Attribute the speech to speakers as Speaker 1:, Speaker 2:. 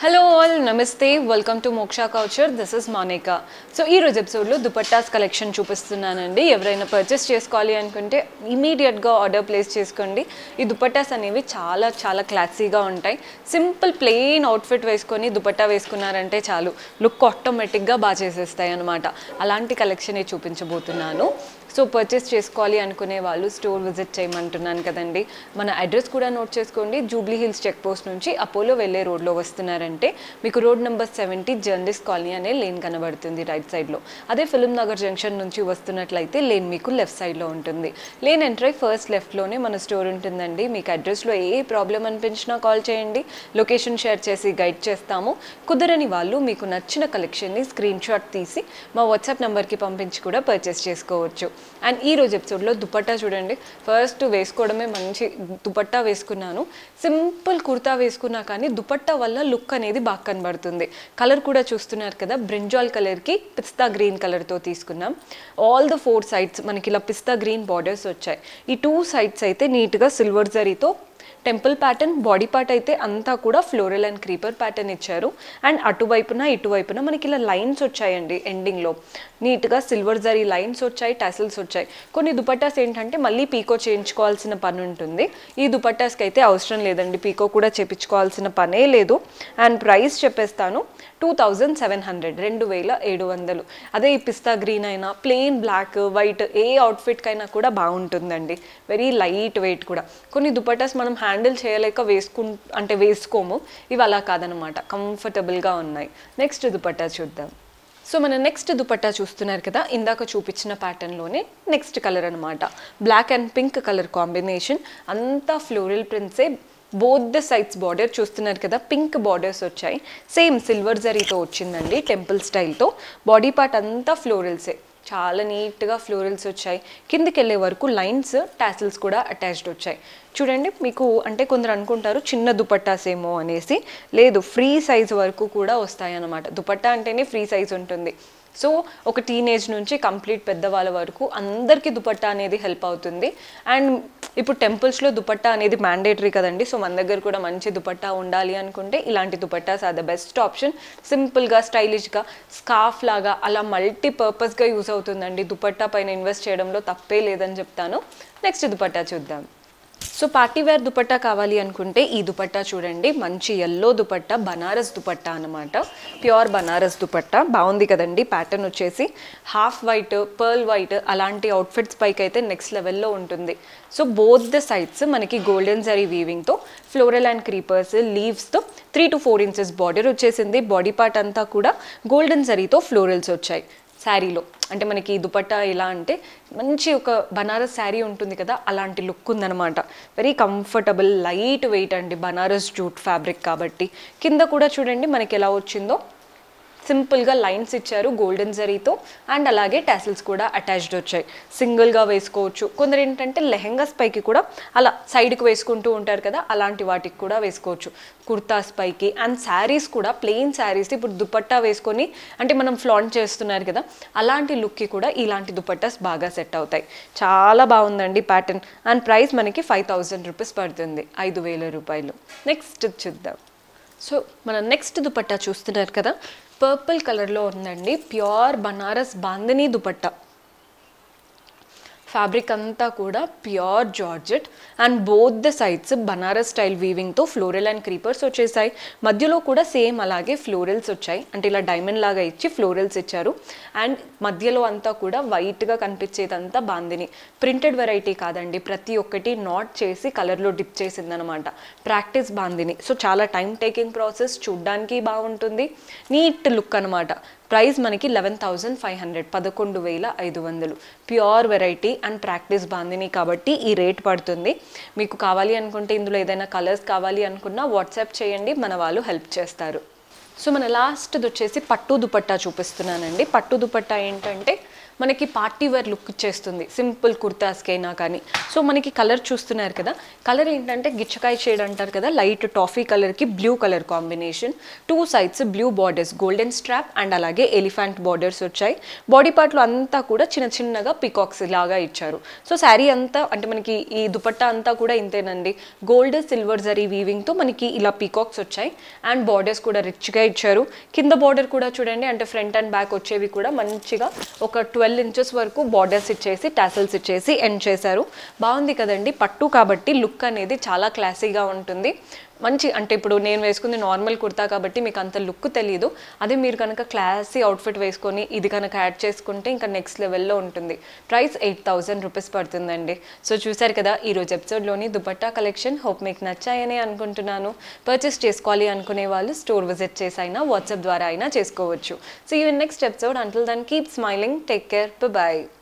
Speaker 1: Hello all నమస్తే welcome to Moksha culture this is Manika. So ఈ రోజు ఎపిసోడ్లో దుపట్టాస్ కలెక్షన్ చూపిస్తున్నానండి. ఎవరైనా పర్చేస్ చేసుకోవాలి అనుకుంటే ఇమీడియట్గా ఆర్డర్ ప్లేస్ చేసుకోండి. ఈ దుపట్టాస్ అనేవి చాలా చాలా క్లాసీగా ఉంటాయి. సింపుల్ ప్లెయిన్ అవుట్ఫిట్ వేసుకొని దుపట్టా వేసుకున్నారంటే చాలు లుక్ ఆటోమేటిక్గా బాగా చేసేస్తాయి అనమాట. అలాంటి కలెక్షనే చూపించబోతున్నాను. సో పర్చేస్ చేసుకోవాలి అనుకునే వాళ్ళు స్టోర్ విజిట్ చేయమంటున్నాను కదండి. మన అడ్రస్ కూడా నోట్ చేసుకోండి. జూబ్లీ హిల్స్ చెక్ పోస్ట్ నుంచి అపోలో వెళ్ళే రోడ్లో వస్తున్నారంటే మీకు రోడ్ నెంబర్ 70 జర్నలిస్ట్ కాలనీ అనే లేన్ కనబడుతుంది రైట్ సైడ్లో. అదే ఫిల్మ్ నగర్ జంక్షన్ నుంచి వస్తున్నట్లయితే లేన్ మీకు లెఫ్ట్ సైడ్లో ఉంటుంది. లేన్ ఎంటర్ అయి ఫస్ట్ లెఫ్ట్లోనే మన స్టోర్ ఉంటుందండి. మీకు అడ్రస్లో ఏ ప్రాబ్లం అనిపించినా కాల్ చేయండి. లొకేషన్ షేర్ చేసి గైడ్ చేస్తాము. కుదరని వాళ్ళు మీకు నచ్చిన కలెక్షన్ని స్క్రీన్ షాట్ తీసి మా వాట్సాప్ నెంబర్కి పంపించి కూడా పర్చేస్ చేసుకోవచ్చు. అండ్ ఈ రోజు ఎపిసోడ్లో దుపట్టా చూడండి. ఫస్ట్ వేసుకోవడమే మంచి దుపట్టా వేసుకున్నాను. సింపుల్ కుర్తా వేసుకున్నా కానీ దుపట్టా వల్ల లుక్ అనేది బాగా కనబడుతుంది. కలర్ కూడా చూస్తున్నారు కదా, బ్రింజాల్ కలర్కి పిస్తా గ్రీన్ కలర్తో తీసుకున్నాం. ఆల్ ద 4 సైడ్స్ మనకి ఇలా పిస్తా గ్రీన్ బార్డర్స్ వచ్చాయి. ఈ 2 సైడ్స్ అయితే నీట్గా సిల్వర్ జరీతో టెంపుల్ ప్యాటర్న్, బాడీ పార్ట్ అయితే అంతా కూడా ఫ్లోరల్ అండ్ క్రీపర్ ప్యాటర్న్ ఇచ్చారు. అండ్ అటువైపున ఇటువైపున మనకి ఇలా లైన్స్ వచ్చాయండి. ఎండింగ్లో నీట్గా సిల్వర్ జరీ లైన్స్ వచ్చాయి, టాసిల్స్ వచ్చాయి. కొన్ని దుపట్టాస్ ఏంటంటే మళ్ళీ పీకో చేయించుకోవాల్సిన పని ఉంటుంది. ఈ దుపట్టాస్కి అయితే అవసరం లేదండి, పీకో కూడా చేయించుకోవాల్సిన పనే లేదు. అండ్ ప్రైస్ చెప్పేస్తాను, 2700, 2700. అదే ఈ పిస్తా గ్రీన్ అయినా ప్లెయిన్ బ్లాక్ వైట్ ఏ అవుట్ఫిట్కైనా కూడా బాగుంటుందండి. వెరీ లైట్ వెయిట్ కూడా. కొన్ని దుపట్టాస్ మనం హ్యాండిల్ చేయలేక వేసుకోము. ఇవి అలా కాదనమాట, కంఫర్టబుల్గా ఉన్నాయి. నెక్స్ట్ దుపట్టా చూద్దాం. సో మన నెక్స్ట్ దుపట్టా చూస్తున్నారు కదా, ఇందాక చూపించిన ప్యాటర్న్లోనే నెక్స్ట్ కలర్ అనమాట. Black and pink colour combination, అంతా ఫ్లోరల్ ప్రింట్సే. బోత్ ద సైడ్స్ బార్డర్ చూస్తున్నారు కదా, పింక్ బార్డర్స్ వచ్చాయి. సేమ్ సిల్వర్ జరీతో వచ్చిందండి, టెంపుల్ స్టైల్తో. బాడీ పార్ట్ అంతా ఫ్లోరల్సే, చాలా నీట్గా ఫ్లోరల్స్ వచ్చాయి. కిందికి వెళ్ళే వరకు లైన్స్, టాసిల్స్ కూడా అటాచ్డ్ వచ్చాయి. చూడండి, మీకు అంటే కొందరు అనుకుంటారు చిన్న దుపట్టాస్ ఏమో అనేసి. లేదు, ఫ్రీ సైజ్ వరకు కూడా వస్తాయి అన్నమాట. దుపట్టా అంటేనే ఫ్రీ సైజ్ ఉంటుంది. సో ఒక టీనేజ్ నుంచి కంప్లీట్ పెద్దవాళ్ళ వరకు అందరికీ దుపట్టా అనేది హెల్ప్ అవుతుంది. అండ్ ఇప్పుడు టెంపుల్స్లో దుపట్టా అనేది మ్యాండేటరీ కదండి. సో మన దగ్గర కూడా మంచి దుపట్టా ఉండాలి అనుకుంటే ఇలాంటి dupattas are the best option. సింపుల్గా, స్టైలిష్గా, స్కార్ఫ్ లాగా అలా మల్టీపర్పస్గా యూజ్ అవుతుందండి. దుపట్టా పైన ఇన్వెస్ట్ చేయడంలో తప్పే లేదని చెప్తాను. నెక్స్ట్ దుపట్టా చూద్దాం. సో పార్టీవేర్ దుపట్టా కావాలి అనుకుంటే ఈ దుపట్టా చూడండి, మంచి ఎల్లో దుపట్టా, బనారస్ దుపట్టా అనమాట. ప్యూర్ బనారస్ దుపట్టా బాగుంది కదండి. ప్యాటర్న్ వచ్చేసి హాఫ్ వైట్, పర్ల్ వైట్ అలాంటి అవుట్ఫిట్స్ పైకి అయితే నెక్స్ట్ లెవెల్లో ఉంటుంది. సో బోత్ ద సైడ్స్ మనకి గోల్డెన్ జరీ వీవింగ్తో, ఫ్లోరల్ అండ్ క్రీపర్స్, లీవ్స్తో 3 to 4 inches బార్డర్ వచ్చేసింది. బాడీ పార్ట్ అంతా కూడా గోల్డెన్ జరీతో ఫ్లోరల్స్ వచ్చాయి. శారీలో అంటే మనకి దుపట్టా ఎలా అంటే మంచి ఒక బనారస్ శారీ ఉంటుంది కదా, అలాంటి లుక్ ఉందన్నమాట. వెరీ కంఫర్టబుల్, లైట్ వెయిట్ అండి, బనారస్ జూట్ ఫ్యాబ్రిక్ కాబట్టి. కింద కూడా చూడండి మనకి ఎలా వచ్చిందో, సింపుల్గా లైన్స్ ఇచ్చారు గోల్డెన్ జరీతో. అండ్ అలాగే టాసిల్స్ కూడా అటాచ్డ్ వచ్చాయి. సింగిల్గా వేసుకోవచ్చు. కొందరు ఏంటంటే లెహెంగాస్ పైకి కూడా అలా సైడ్కి వేసుకుంటూ ఉంటారు కదా, అలాంటి వాటికి కూడా వేసుకోవచ్చు. కుర్తాస్ పైకి అండ్ శారీస్ కూడా, ప్లెయిన్ శారీస్ ఇప్పుడు దుపట్టా వేసుకొని అంటే మనం ఫ్లాంట్ చేస్తున్నారు కదా, అలాంటి లుక్కి కూడా ఇలాంటి దుపట్టాస్ బాగా సెట్ అవుతాయి. చాలా బాగుందండి ప్యాటర్న్. అండ్ ప్రైస్ మనకి 5000 రూపీస్ పడుతుంది, 5000 రూపాయలు. నెక్స్ట్ చూద్దాం. సో మన నెక్స్ట్ దుపట్టా చూస్తున్నారు కదా, పర్పుల్ కలర్లో ఉందండి. ప్యూర్ బనారస్ బాందినీ దుపట్టా. ఫ్యాబ్రిక్ అంతా కూడా pure georgette and both the sides Banaras style వీవింగ్తో ఫ్లోరల్ అండ్ క్రీపర్స్ వచ్చేసాయి. మధ్యలో కూడా సేమ్ అలాగే ఫ్లోరల్స్ వచ్చాయి, అంటే ఇలా డైమండ్ లాగా ఇచ్చి ఫ్లోరల్స్ ఇచ్చారు. అండ్ మధ్యలో అంతా కూడా వైట్గా కనిపించేదంతా బాందిని. ప్రింటెడ్ వెరైటీ కాదండి, ప్రతి ఒక్కటి నాట్ చేసి కలర్లో డిప్ చేసిందనమాట. ప్రాక్టీస్ బాందిని. సో చాలా టైం టేకింగ్ ప్రాసెస్, చూడ్డానికి బాగుంటుంది, నీట్ లుక్ అనమాట. ప్రైస్ మనకి 11,500, 11,500. Pure variety and practice bandhani కాబట్టి ఈ రేట్ పడుతుంది. మీకు కావాలి అనుకుంటే ఇందులో ఏదైనా కలర్స్ కావాలి అనుకున్నా వాట్సాప్ చేయండి, మన వాళ్ళు హెల్ప్ చేస్తారు. సో మన లాస్ట్ది వచ్చేసి పట్టు దుపట్టా చూపిస్తున్నానండి. పట్టు దుపట్టా ఏంటంటే మనకి పార్టీ వేర్ లుక్ ఇచ్చేస్తుంది సింపుల్ కుర్తాస్కైనా కానీ. సో మనకి కలర్ చూస్తున్నారు కదా, కలర్ ఏంటంటే గిచ్చకాయ షేడ్ అంటారు కదా, లైట్ టాఫీ కలర్కి blue colour combination. 2 sides blue borders, golden strap and అలాగే ఎలిఫెంట్ బార్డర్స్ వచ్చాయి. బాడీ పార్ట్లో అంతా కూడా చిన్న చిన్నగా పికాక్స్ లాగా ఇచ్చారు. సో శారీ అంతా అంటే మనకి ఈ దుపట్టా అంతా కూడా ఇంతేనండి, గోల్డ్ సిల్వర్ జరీ వీవింగ్తో మనకి ఇలా పికాక్స్ వచ్చాయి అండ్ బార్డర్స్ కూడా రిచ్గా ఇచ్చారు. కింద బార్డర్ కూడా చూడండి, అంటే ఫ్రంట్ అండ్ బ్యాక్ వచ్చేవి కూడా మంచిగా ఒక 12 ఇంచెస్ వరకు బార్డర్స్ ఇచ్చేసి టాసల్స్ ఇచ్చేసి ఎండ్ చేశారు. బాగుంది కదండి, పట్టు కాబట్టి లుక్ అనేది చాలా క్లాసీగా ఉంటుంది. మంచి అంటే ఇప్పుడు నేను వేసుకుంది నార్మల్ కుర్తా కాబట్టి మీకు అంత లుక్ తెలియదు. అదే మీరు కనుక క్లాసీ అవుట్ఫిట్ వేసుకొని ఇది కనుక యాడ్ చేసుకుంటే ఇంకా నెక్స్ట్ లెవెల్లో ఉంటుంది. ప్రైస్ 8,000 రూపీస్ పడుతుందండి. సో చూసారు కదా ఈరోజు ఎపిసోడ్లోని దుపట్టా కలెక్షన్. హోప్ మీకు నచ్చాయని అనుకుంటున్నాను. పర్చేస్ చేసుకోవాలి అనుకునే వాళ్ళు స్టోర్ విజిట్ చేసి అయినా వాట్సాప్ ద్వారా అయినా చేసుకోవచ్చు. So you next episode. Until then keep smiling, take care, by.